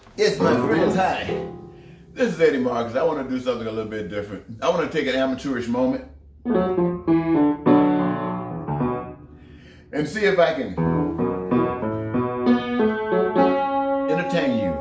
Yes, my friends, hi. This is Eddie Marcus. I want to do something a little bit different. I want to take an amateurish moment and see if I can entertain you.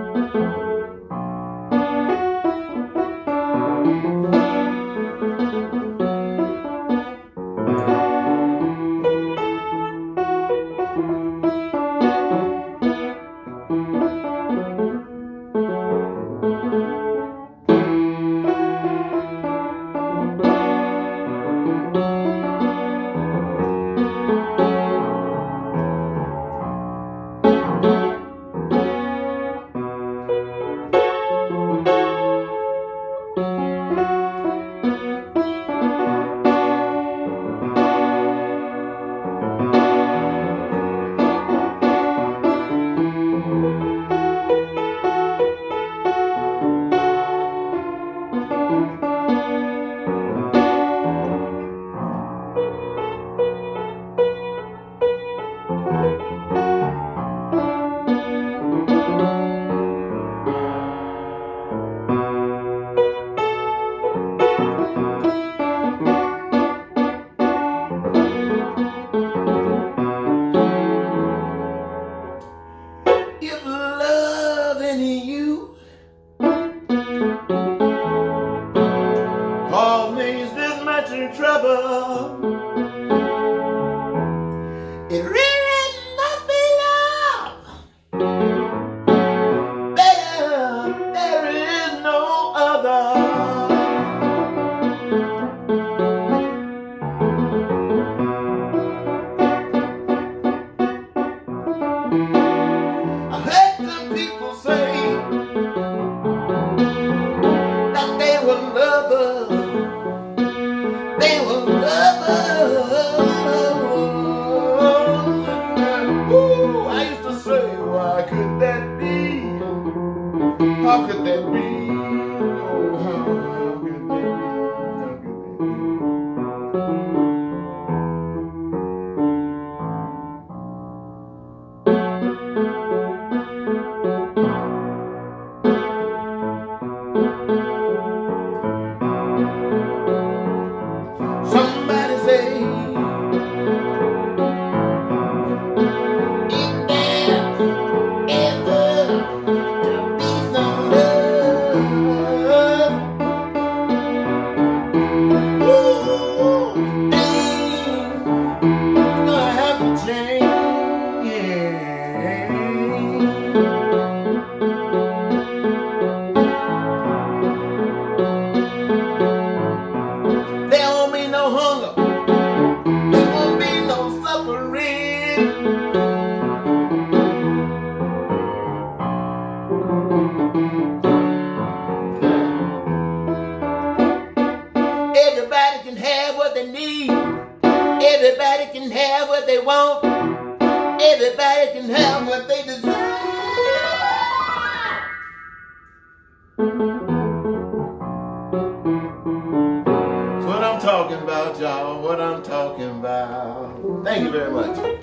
If love in you cause me this much in trouble, it really must be love. There is no other. I heard some people say that they were lovers. They were lovers. Ooh, I used to say, why could that be? How could that be? Oh, how could that be? How could somebody say, if there ever to be some love, ooh, things gonna have to change. There won't be no hunger. There won't be no suffering. Everybody can have what they need. Everybody can have what they want. Everybody can have what they desire. What I'm talking about, y'all, what I'm talking about. Thank you very much.